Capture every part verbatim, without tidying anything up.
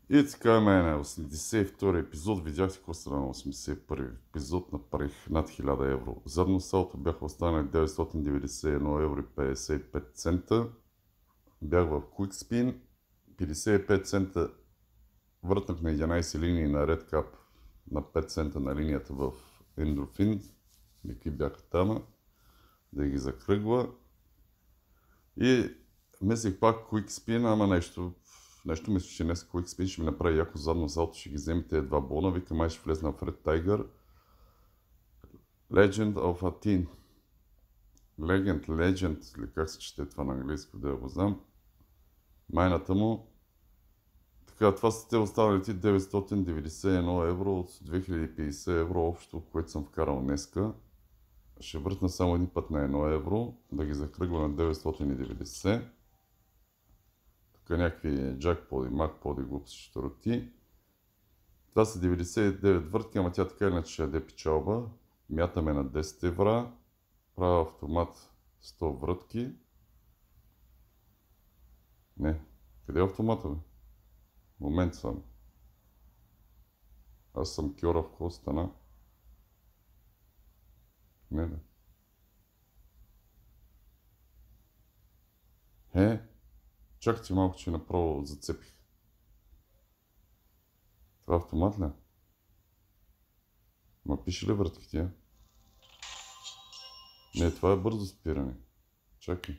И така, мене, осемдесет и втори епизод, видяхте какво стана на осемдесет и първи епизод, направих над хиляда евро. Задно салто бяха останали деветстотин деветдесет и едно евро и петдесет и пет цента. Бях в QuickSpin, петдесет и пет цента въртнах на единайсет линии на RedCap, на пет цента на линията в Endorphin, какви бяха там, да ги закръгва. И мислих пак QuickSpin, ама нещо, нещо мисля, че днес QuickSpin ще ми направи яко задно салто, ще ги вземе тези два бона, вика май ще влезна в Red Tiger. Legend of Athene. Legend, Legend, или как се чете това на английски, да го знам. Майната му. Така, това са те останалите деветстотин деветдесет и едно евро от две хиляди и петдесет евро общо, което съм вкарал днеска. Ще въртна само един път на едно евро, да ги закръгва на деветстотин и деветдесет. Тук някакви джакподи, макподи, глупси щуроти. Това са деветдесет и девет въртки, ама тя така иначе ще яде печалба. Мятаме на десет евра. Правя автомат сто врътки. Не, къде е автомата, бе? Момент само. Аз съм кьора в хостана. Не, не. Е, чакайте малко, че направо зацепих. Това автомат ли? Ма пише ли въртки тия? Не, това е бързо спиране. Чакай.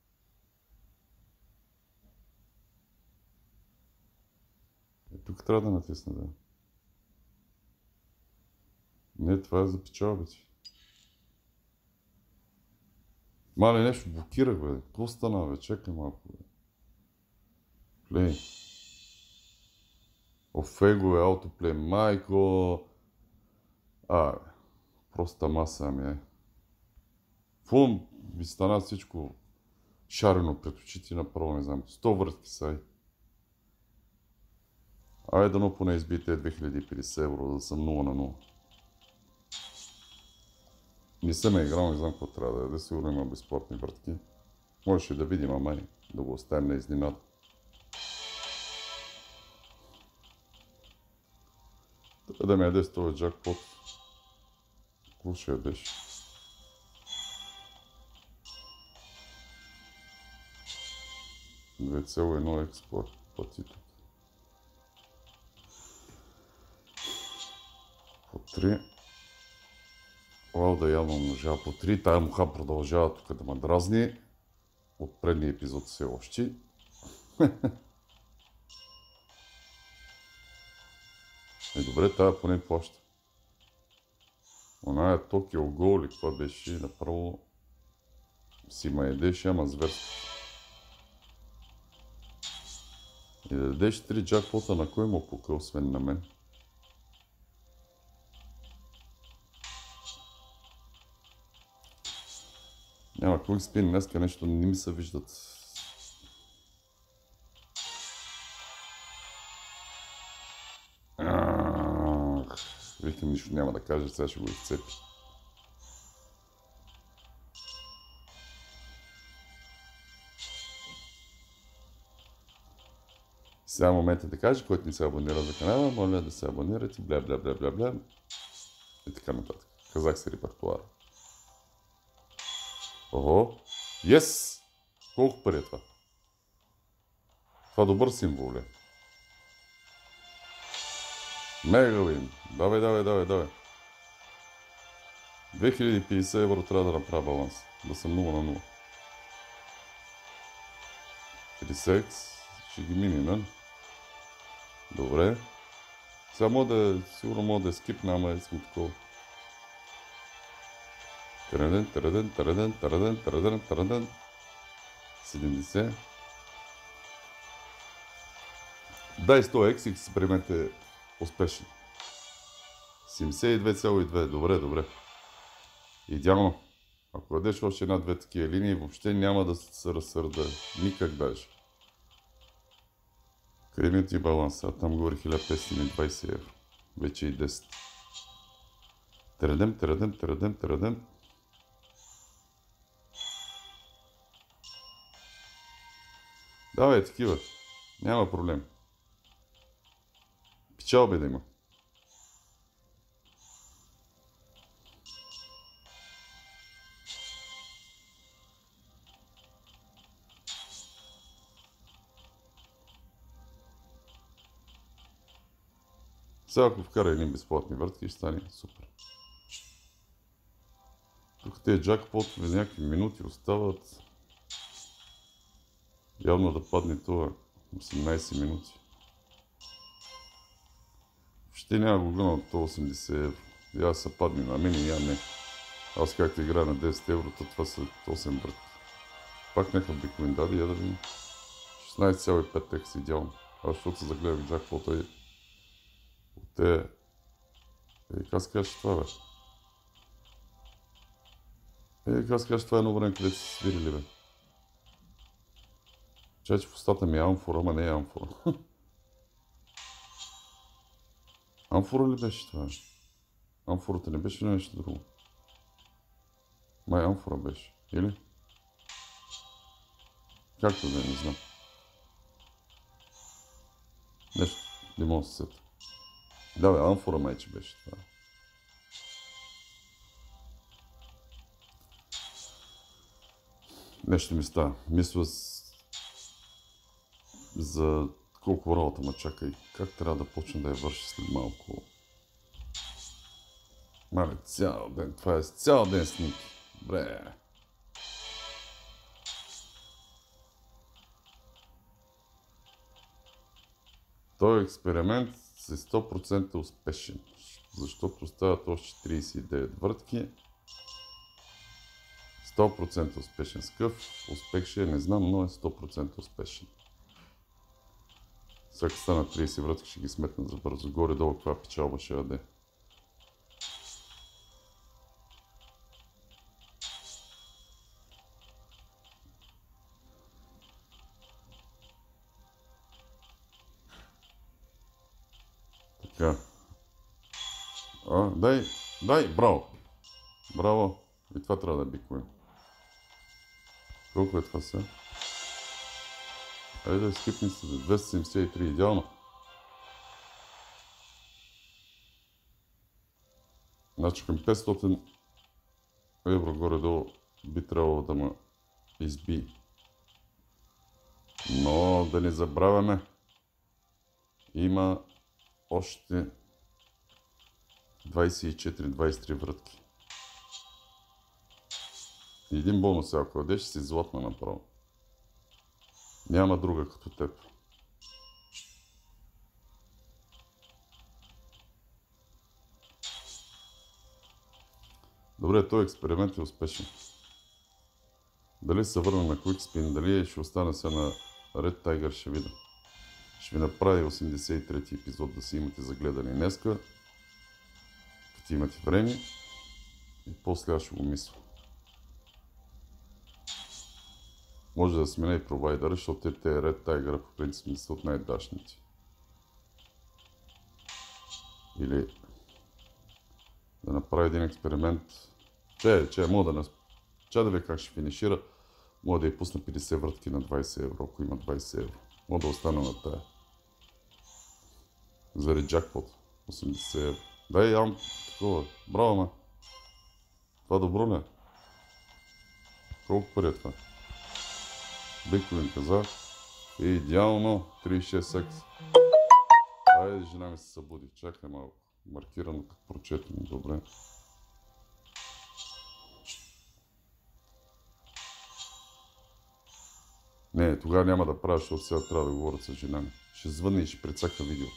Е, тук трябва да натисна, да. Не, това е за печалба ти. Мале, нещо блокирах, бе. Какво стана, бе? Чакай малко, бе. Плей. Офего е аутоплей. Майко. А, бе. Проста маса ми е. Фум, ми стана всичко шарено пред очите, направо не знам. сто въртки са. Айде дано поне избите две хиляди и петдесет евро, да съм нула на нула. Не съм е играл, не знам какво трябва да е. Да сигурно има безплатни въртки. Можеше да видим, ама да го оставим на изненада. Трябва да ме ядеш този джакпот. Какво ще ядеш? две цяло едно експлорт пъти тук. По три. Лал да явно умножава по три. Тая муха продължава тук да ме дразни. От предния епизод все още. Е, добре, тая поне плаща. Оная Токио Гол ли това беше, направо си ма едеше, ама зверство. И да дадеш три джакпота, на кой му пука, освен на мен? Няма QuickSpin, днеска нещо не ми се виждат. Викам, нищо няма да кажа, сега ще го изцепи. Сега момента да кажа, който не се абонира за канала, моля да се абонирате, бля бля бля бля бля. И така нататък. Казах се репертуар. Ого! Yes! Колко пари е това? Това добър символ ли? Мегавин! Давай, давай, давай, давай. две хиляди и петдесет евро трябва да направя баланс. Да съм нула на нула. петдесет. Ще ги мини, не? Добре. Сега мога да, сигурно мога да скипна, ама искам такова. Тараден, тараден, тараден, тараден, тараден, тараден. седемдесет. Дай сто екс и се приемете успешно. седемдесет и две цяло и две. Добре, добре. Идеално. Ако дадеш още една-две такива линии, въобще няма да се разсърда. Никак даже. Къде ми ти баланса? Там горе хиляда петстотин и двайсет евро. Вече и десет. Тарадем, тарадем, тарадем, тарадем. Давай такива. Няма проблем. Печалби да има. Сега ако вкара едни безплатни въртки, ще стане супер. Тук тези джакпотове някакви минути остават. Явно да падне това осемнайсет минути. Ще няма го гъна от осемдесет евро. Я се падне на мен и я не. Аз както играя на десет евро, то това са осем въртки. Пак някакъв биткоин даде, я да видим. шестнайсет цяло и пет екс идеално. Аз защото се загледах джакпота и от те... Ей, как се кажеш това, бе? Ей, как се кажеш това е едно време, където си свирили, бе? Чай, че в устата ми е амфора, ама не е амфора. Амфора ли беше това? Амфората не беше нещо друго. Май амфора беше, или? Както да не знам. Нещо, не мога да се сета. Да, бе, амфора майче беше това. Нещо ми става. Мисля с... за колко работа ма чака и как трябва да почна да я върши след малко. Мале, цял ден. Това е цял ден снимки. Бре. Този експеримент е сто процента успешен, защото остават още трийсет и девет въртки. сто процента успешен. С къв успех ще е, не знам, но е сто процента успешен. Сега стана трийсет врътки, ще ги сметнат за бързо. Горе-долу каква печалба ще даде. Така. А, дай, дай, браво. Браво. И това трябва да е биткоин. Колко е това сега? Айде да скипни се за двеста седемдесет и три, идеално. Значи към петстотин евро горе-долу би трябвало да ме изби. Но да не забравяме, има още двайсет и четири двайсет и три врътки. Един бонус, ако ядеш, си златна направо. Няма друга като теб. Добре, този експеримент е успешен. Дали се върна на QuickSpin, дали ще остана се на Red Tiger, ще видя. Ще ви направя осемдесет и трети епизод да си имате за гледане днеска, като имате време, и после аз ще го мисля. Може да сменя и провайдера, защото те, те Red Tiger по принцип не са от най-дашните. Или да направя един експеримент. Че, че, мога да, че да ви как ще финишира. Мога да я пусна петдесет въртки на двайсет евро, ако има двайсет евро. Мога да остана на тая. Заради джакпот. осемдесет евро. Дай, ям такова. Браво, ма. Това добро ли е? Колко пари е това? Биткоин каза. И идеално трийсет и шест екс. Айде, жена ми се събуди. Чакай малко. Маркирано като прочетено. Добре. Не, тогава няма да правя, защото сега трябва да говоря с жена ми. Ще звънне и ще прецака видеото.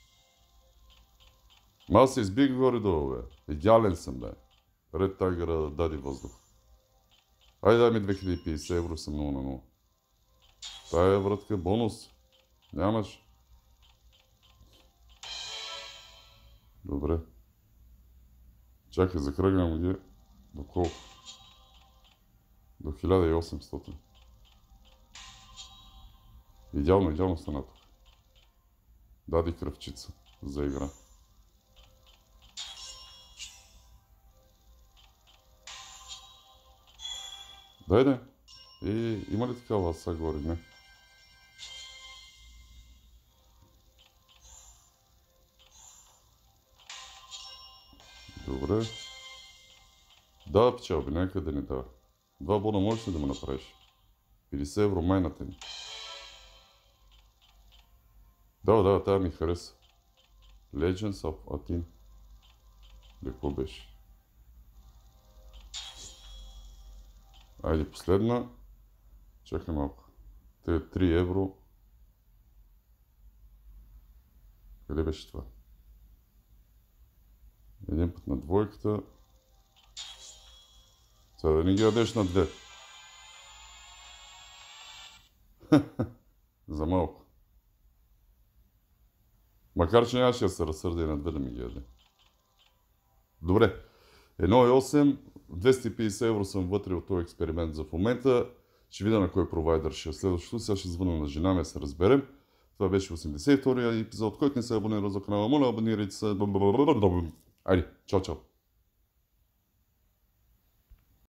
Ма аз се избих горе-долу, бе. Идеален съм, бе. Red Tiger даде въздух. Айде дай ми две хиляди и петдесет евро, съм нула на нула. Тая вратка бонус. Нямаш. Добре. Чакай, закръгнем ги. До колко? До хиляда и осемстотин. Идеално, идеално стана тук. Дади кръвчица за игра. Дайде. И има ли такава ласа горе? Не. Добре. Да, печалби, нека да ни дава. Два бона можеш ли да ме направиш? петдесет евро майната ни. Да, да, тая ми хареса. Legends of Atin. Какво беше? Айде последна. Чакай малко. Те е три евро. Къде беше това? Един път на двойката. Сега да не ги ядеш на две. За малко. Макар че нямаше да се разсърда и на две да ми ги яде. Добре. едно цяло и осем, двеста и петдесет евро съм вътре от този експеримент за в момента. Ще видя на кой провайдер ще е следващото. Сега ще звъна на жена ми, да се разберем. Това беше осемдесет и втория епизод. Който не се е абонирал за канала, моля абонирайте се. Айде, чао, чао.